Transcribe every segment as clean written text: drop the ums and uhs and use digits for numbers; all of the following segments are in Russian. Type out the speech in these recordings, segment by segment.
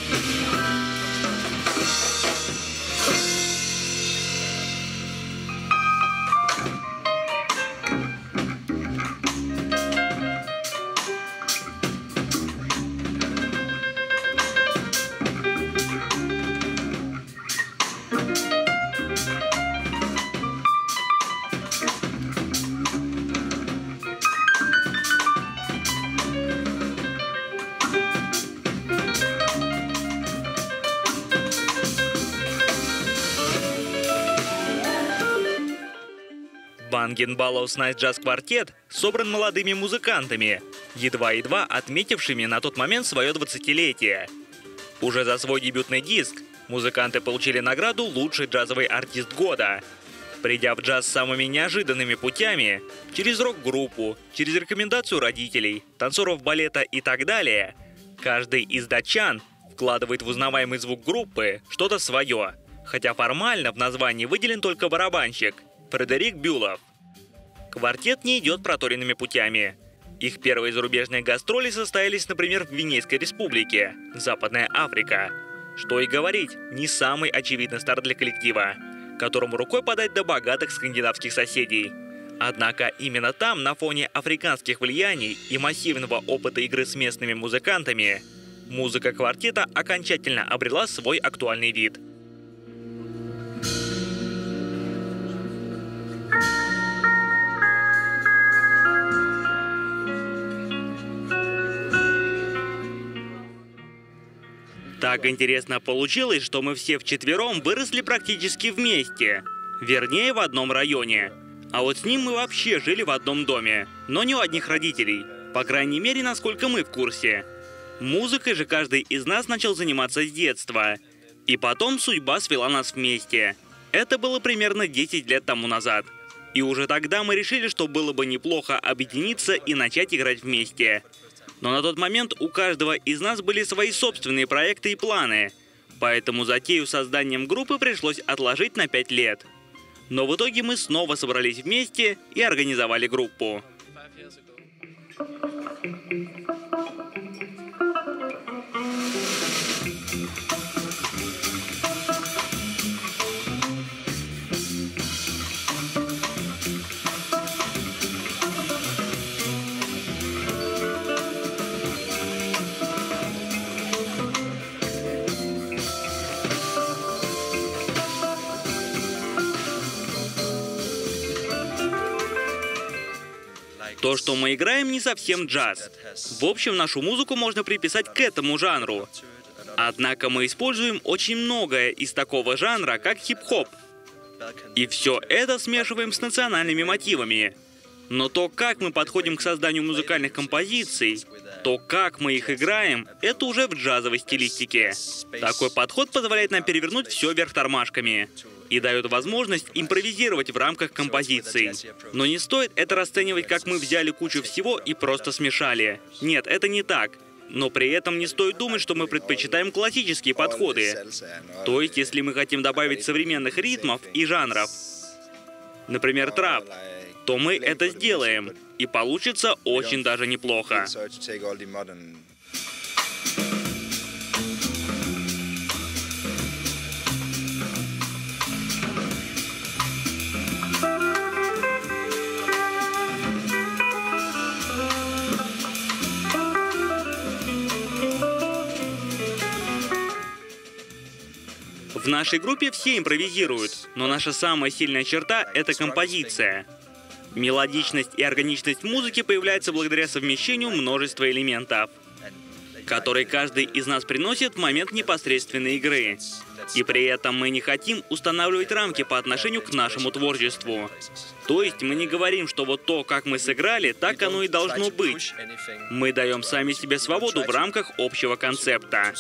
Bangin' Ballows Night Jazz Quartet собран молодыми музыкантами, едва-едва отметившими на тот момент свое 20-летие. Уже за свой дебютный диск музыканты получили награду «Лучший джазовый артист года». Придя в джаз самыми неожиданными путями, через рок-группу, через рекомендацию родителей, танцоров балета и так далее, каждый из датчан вкладывает в узнаваемый звук группы что-то свое, хотя формально в названии выделен только барабанщик Фредерик Бюлов. Квартет не идет проторенными путями. Их первые зарубежные гастроли состоялись, например, в Гвинейской республике, Западная Африка. Что и говорить, не самый очевидный старт для коллектива, которому рукой подать до богатых скандинавских соседей. Однако именно там, на фоне африканских влияний и массивного опыта игры с местными музыкантами, музыка квартета окончательно обрела свой актуальный вид. Так интересно получилось, что мы все вчетвером выросли практически вместе. Вернее, в одном районе. А вот с ним мы вообще жили в одном доме. Но не у одних родителей. По крайней мере, насколько мы в курсе. Музыкой же каждый из нас начал заниматься с детства. И потом судьба свела нас вместе. Это было примерно 10 лет тому назад. И уже тогда мы решили, что было бы неплохо объединиться и начать играть вместе. Но на тот момент у каждого из нас были свои собственные проекты и планы, поэтому затею с созданием группы пришлось отложить на 5 лет. Но в итоге мы снова собрались вместе и организовали группу. То, что мы играем, не совсем джаз. В общем, нашу музыку можно приписать к этому жанру. Однако мы используем очень многое из такого жанра, как хип-хоп. И все это смешиваем с национальными мотивами. Но то, как мы подходим к созданию музыкальных композиций, то, как мы их играем, это уже в джазовой стилистике. Такой подход позволяет нам перевернуть все вверх тормашками и дает возможность импровизировать в рамках композиций. Но не стоит это расценивать, как мы взяли кучу всего и просто смешали. Нет, это не так. Но при этом не стоит думать, что мы предпочитаем классические подходы. То есть, если мы хотим добавить современных ритмов и жанров, например, трап, то мы это сделаем, и получится очень даже неплохо. В нашей группе все импровизируют, но наша самая сильная черта — это композиция. Мелодичность и органичность музыки появляются благодаря совмещению множества элементов, которые каждый из нас приносит в момент непосредственной игры. И при этом мы не хотим устанавливать рамки по отношению к нашему творчеству. То есть мы не говорим, что вот то, как мы сыграли, так оно и должно быть. Мы даем сами себе свободу в рамках общего концепта.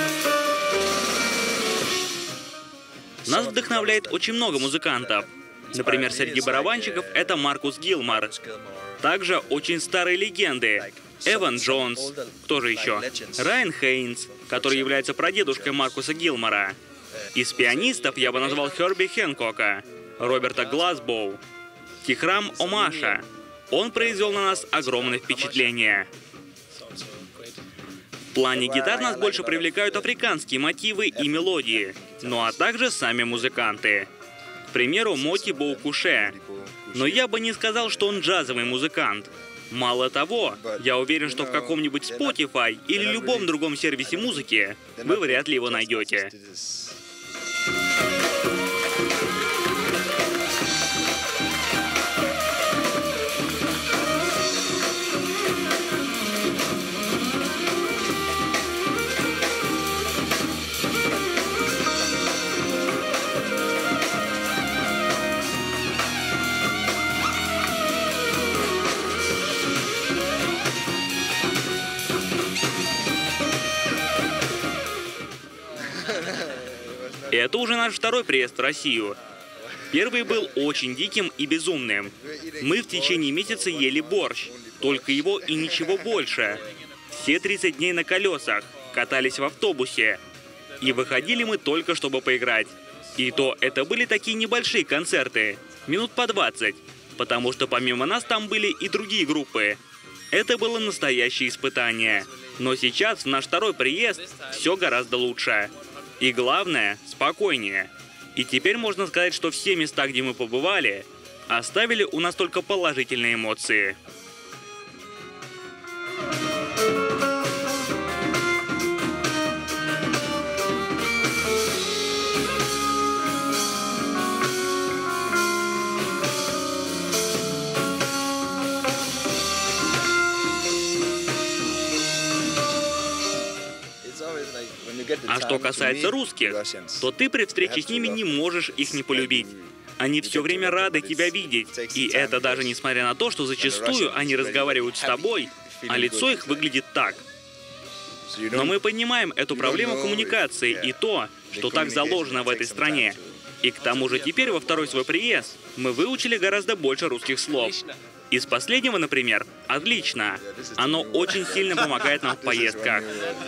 Нас вдохновляет очень много музыкантов. Например, среди барабанщиков это Маркус Гилмор. Также очень старые легенды. Эван Джонс, кто же еще? Райан Хейнс, который является прадедушкой Маркуса Гилмора. Из пианистов я бы назвал Херби Хэнкока, Роберта Глазбоу, Тихрам Омаша. Он произвел на нас огромное впечатление. В плане гитар нас больше привлекают африканские мотивы и мелодии, ну а также сами музыканты. К примеру, Моти Боукуше. Но я бы не сказал, что он джазовый музыкант. Мало того, я уверен, что в каком-нибудь Spotify или любом другом сервисе музыки вы вряд ли его найдете. Это уже наш второй приезд в Россию. Первый был очень диким и безумным. Мы в течение месяца ели борщ, только его и ничего больше. Все 30 дней на колесах, катались в автобусе. И выходили мы только, чтобы поиграть. И то это были такие небольшие концерты, минут по 20, потому что помимо нас там были и другие группы. Это было настоящее испытание. Но сейчас, в наш второй приезд, все гораздо лучше. И главное, спокойнее. И теперь можно сказать, что все места, где мы побывали, оставили у нас только положительные эмоции. А что касается русских, то ты при встрече с ними не можешь их не полюбить. Они все время рады тебя видеть. И это даже несмотря на то, что зачастую они разговаривают с тобой, а лицо их выглядит так. Но мы понимаем эту проблему коммуникации и то, что так заложено в этой стране. И к тому же теперь во второй свой приезд мы выучили гораздо больше русских слов. Из последнего, например, «отлично». Оно очень сильно помогает нам в поездках.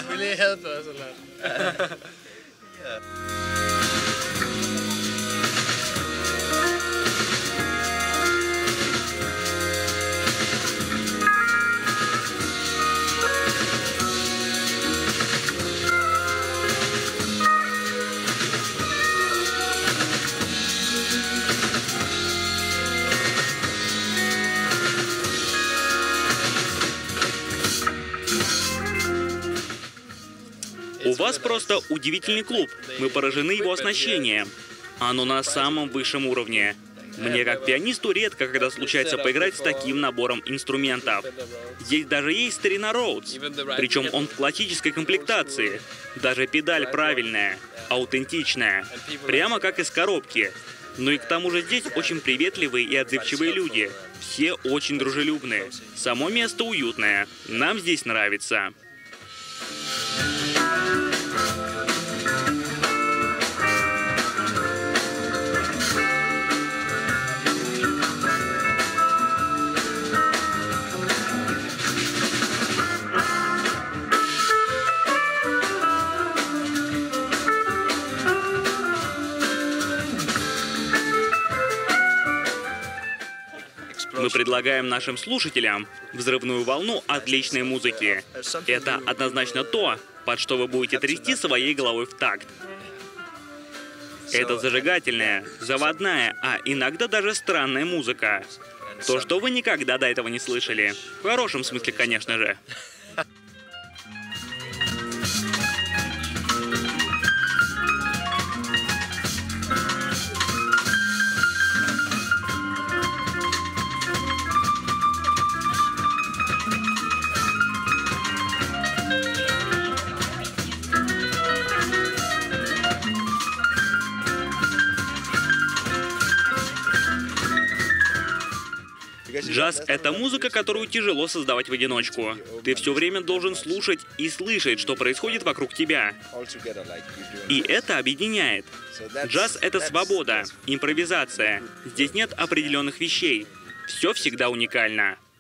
У вас просто удивительный клуб. Мы поражены его оснащением. Оно на самом высшем уровне. Мне как пианисту редко, когда случается поиграть с таким набором инструментов. Здесь даже есть старина Роудс, причем он в классической комплектации. Даже педаль правильная, аутентичная, прямо как из коробки. Ну и к тому же здесь очень приветливые и отзывчивые люди. Все очень дружелюбные. Само место уютное. Нам здесь нравится. Мы предлагаем нашим слушателям взрывную волну отличной музыки. Это однозначно то, под что вы будете трясти своей головой в такт. Это зажигательная, заводная, а иногда даже странная музыка. То, что вы никогда до этого не слышали. В хорошем смысле, конечно же. Джаз — это музыка, которую тяжело создавать в одиночку. Ты все время должен слушать и слышать, что происходит вокруг тебя. И это объединяет. Джаз — это свобода, импровизация. Здесь нет определенных вещей. Все всегда уникально.